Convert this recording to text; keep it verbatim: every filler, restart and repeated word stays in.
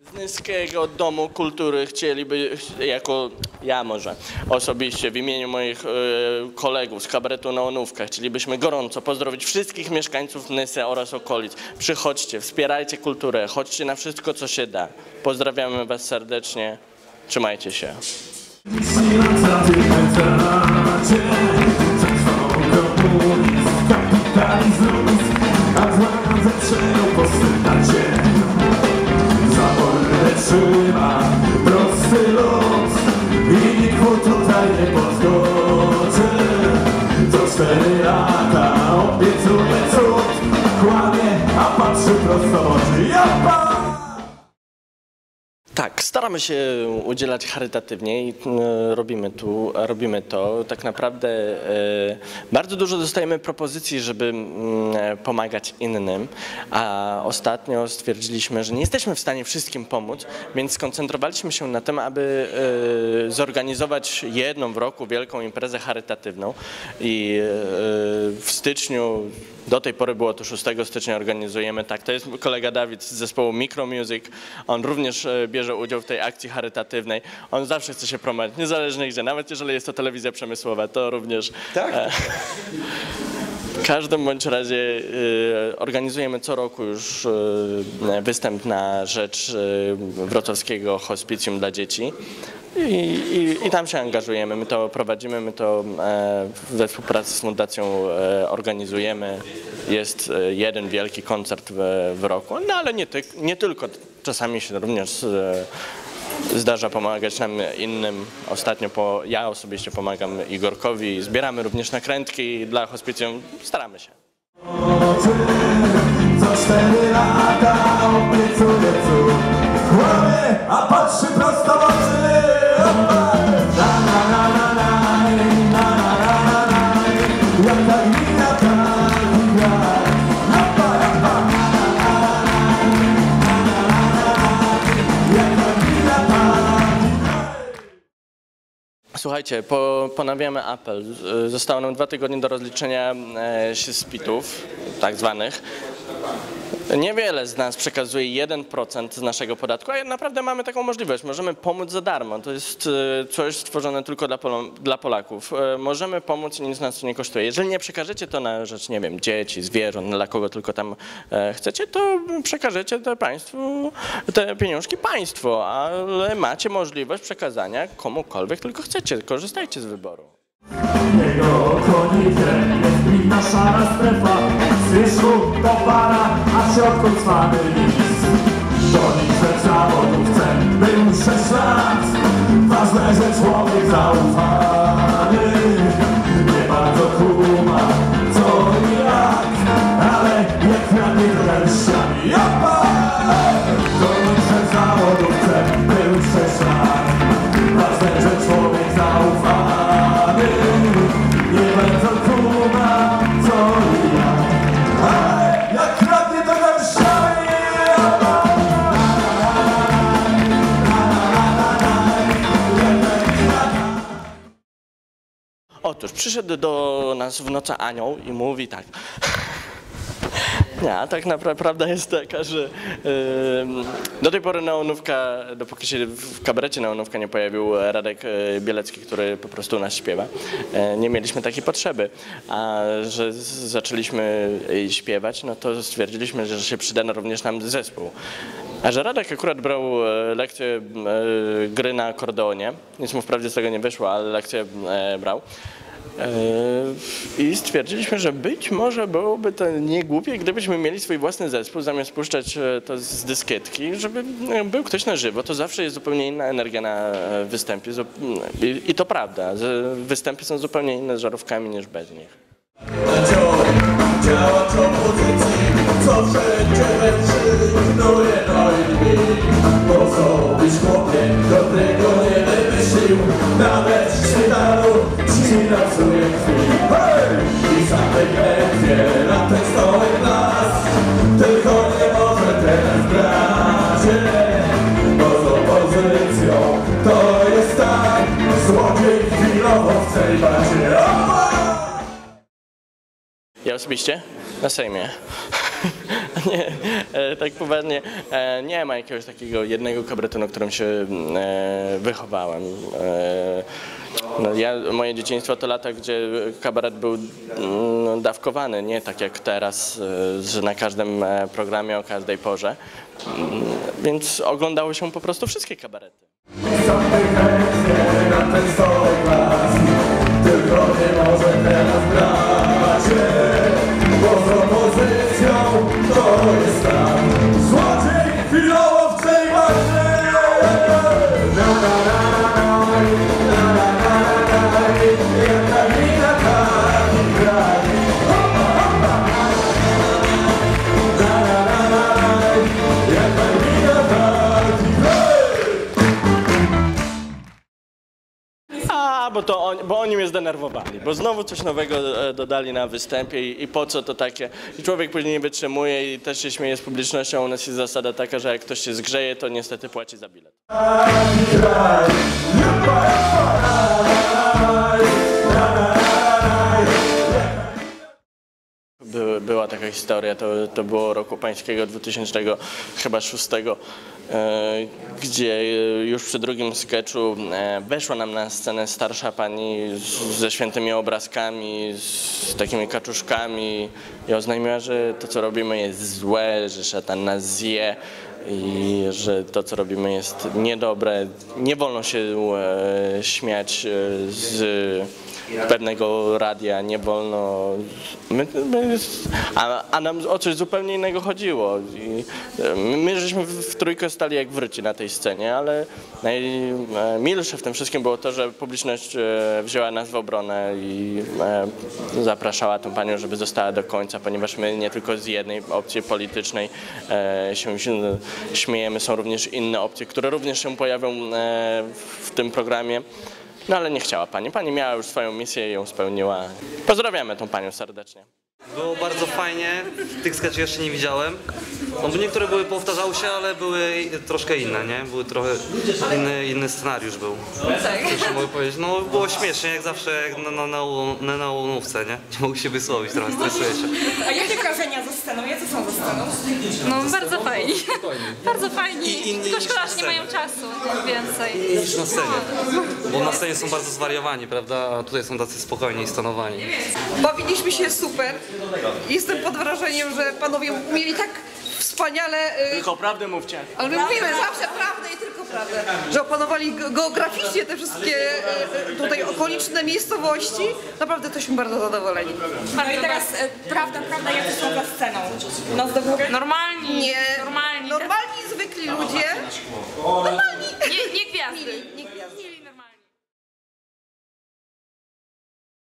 Nyskiego Domu Kultury chcieliby, jako ja może osobiście w imieniu moich y, kolegów z kabaretu Neonówka, chcielibyśmy gorąco pozdrowić wszystkich mieszkańców Nysy oraz okolic. Przychodźcie, wspierajcie kulturę, chodźcie na wszystko, co się da. Pozdrawiamy was serdecznie, trzymajcie się. Trzyma prosty los i nikt mu tutaj nie podskoczy. Co cztery lata obiecuje cud, kłamie, a patrzy prosto w oczy. Japa! Tak, staramy się udzielać charytatywnie i y, robimy, tu, robimy to. Tak naprawdę y, bardzo dużo dostajemy propozycji, żeby y, pomagać innym, a ostatnio stwierdziliśmy, że nie jesteśmy w stanie wszystkim pomóc, więc skoncentrowaliśmy się na tym, aby y, zorganizować jedną w roku wielką imprezę charytatywną i y, w styczniu, do tej pory było to szóstego stycznia, organizujemy tak. To jest kolega Dawid z zespołu Micro Music, on również bierze udział w tej akcji charytatywnej. On zawsze chce się promować, niezależnie gdzie, nawet jeżeli jest to telewizja przemysłowa, to również. Tak? E, w każdym bądź razie e, organizujemy co roku już e, występ na rzecz e, wrocławskiego hospicjum dla dzieci. I, i, I tam się angażujemy, my to prowadzimy, my to e, we współpracy z fundacją e, organizujemy. Jest e, jeden wielki koncert w, w roku, no ale nie, ty, nie tylko, czasami się również e, zdarza pomagać nam innym. Ostatnio po, ja osobiście pomagam Igorkowi, zbieramy również nakrętki dla hospicjum, staramy się. Co cztery lata obiecuje cud, kłamie, a patrzy prosto w oczy. Słuchajcie, po, ponawiamy apel. Zostało nam dwa tygodnie do rozliczenia e, się z pitów, tak zwanych. Niewiele z nas przekazuje jeden procent z naszego podatku, a naprawdę mamy taką możliwość. Możemy pomóc za darmo. To jest coś stworzone tylko dla, Pol dla Polaków. Możemy pomóc i nic nas to nie kosztuje. Jeżeli nie przekażecie to na rzecz, nie wiem, dzieci, zwierząt, dla kogo tylko tam chcecie, to przekażecie te państwu, te pieniążki państwo, ale macie możliwość przekazania komukolwiek tylko chcecie. Korzystajcie z wyboru. Jego konikiem jest gminna szara strefa, z wierzchu do para, a w środku cwany lis. Konikiem zawodówce był sześć lat, ważne, że człowiek zaufany. Nie bardzo kuma, co i jak, ale jak kwiatnie to garściami. Japa! Konikiem zawodówce był sześć lat, ważne, że człowiek zaufany. Nie bardzo kuma, co i jak, ale jak kradnie to garściami. Otóż przyszedł do nas w nocy anioł i mówi tak. Nie, tak naprawdę prawda jest taka, że yy, do tej pory Neonówka, dopóki się w kabarecie Neonówka nie pojawił Radek Bielecki, który po prostu u nas śpiewa, yy, nie mieliśmy takiej potrzeby, a że zaczęliśmy śpiewać, no to stwierdziliśmy, że się przyda również nam zespół. A że Radek akurat brał lekcję yy, gry na akordeonie, nic mu wprawdzie z tego nie wyszło, ale lekcję yy, brał. I stwierdziliśmy, że być może byłoby to niegłupie, gdybyśmy mieli swój własny zespół, zamiast puszczać to z dyskietki, żeby był ktoś na żywo. To zawsze jest zupełnie inna energia na występie. I to prawda, występy są zupełnie inne z żarówkami niż bez nich. Działacz opozycji, co wszędzie leczy, ignuje no i dni. Po co byś chłopie do tego nie wymyślił, nawet w szpitalu ci pracuje krwi. Hej! I same lekcje na ten stołek nas, tylko nie może teraz bracie, bo z opozycją to jest tak, złodziej chwilowo w celibacie. Ja osobiście na Sejmie. Nie, e, tak poważnie, e, nie ma jakiegoś takiego jednego kabaretu, na którym się e, wychowałem. E, no ja, moje dzieciństwo to lata, gdzie kabaret był mm, dawkowany, nie tak jak teraz, e, że na każdym e, programie o każdej porze. Mm, więc oglądało się po prostu wszystkie kabarety. Chętnie na ten stołek las, tylko nie może teraz bracie, bo propozycją to jest tak. Złodziej chwilowo w tej macie. Na na na na na na na na jedna wina taki kraj. Na na na na jedna wina taki kraj. A, bo, to on, bo oni mnie zdenerwowali, bo znowu coś nowego e, dodali na występie i, i po co to takie. I człowiek później nie wytrzymuje i też się śmieje z publicznością. U nas jest zasada taka, że jak ktoś się zgrzeje, to niestety płaci za bilet. By, była taka historia, to, to było roku pańskiego dwutysięcznego chyba szóstego, e, gdzie już przy drugim sketchu e, weszła nam na scenę starsza pani z, ze świętymi obrazkami, z takimi kaczuszkami i oznajmiła, że to co robimy jest złe, że szatan nas zje i że to co robimy jest niedobre. Nie wolno się e, śmiać e, z pewnego radia, nie wolno, my, my, a, a nam o coś zupełnie innego chodziło. I my żeśmy w, w trójkę stali jak wryci na tej scenie, ale najmilsze w tym wszystkim było to, że publiczność wzięła nas w obronę i zapraszała tą panią, żeby została do końca, ponieważ my nie tylko z jednej opcji politycznej się śmiejemy, są również inne opcje, które również się pojawią w tym programie. No ale nie chciała pani. Pani miała już swoją misję i ją spełniła. Pozdrawiamy tą panią serdecznie. Było bardzo fajnie, tych sketchów jeszcze nie widziałem. No bo niektóre były, powtarzały się, ale były troszkę inne, nie? Były trochę inny, inny scenariusz był. Tak. Mogę powiedzieć. No było śmiesznie, jak zawsze jak na, na, na, na, na łonówce, nie? Nie mogę się wysłowić, trochę stresuję się. A jakie wrażenia ze sceną? Jacy są ze sceną? No bardzo fajni. Bardzo fajni. I inni Tylko niż szkoda, na że nie scenie. mają czasu więcej. Niż na scenie. Bo na scenie są bardzo zwariowani, prawda? A tutaj są tacy spokojni i stanowani. Bawiliśmy się super. Jestem pod wrażeniem, że panowie umieli tak wspaniale... y, Tylko prawdę mówcie. Ale my mówimy zawsze prawdę i tylko prawdę. Że opanowali ge- geograficznie te wszystkie y, y, tutaj okoliczne miejscowości. Naprawdę jesteśmy bardzo zadowoleni. No i teraz e, prawda, prawda, jacy są za sceną? Nos do góry? Normalni. Nie, Normalni. normalni, zwykli ludzie. Normalni. Nie, nie gwiazdy. Nie gwiazdy. Mili, normalni.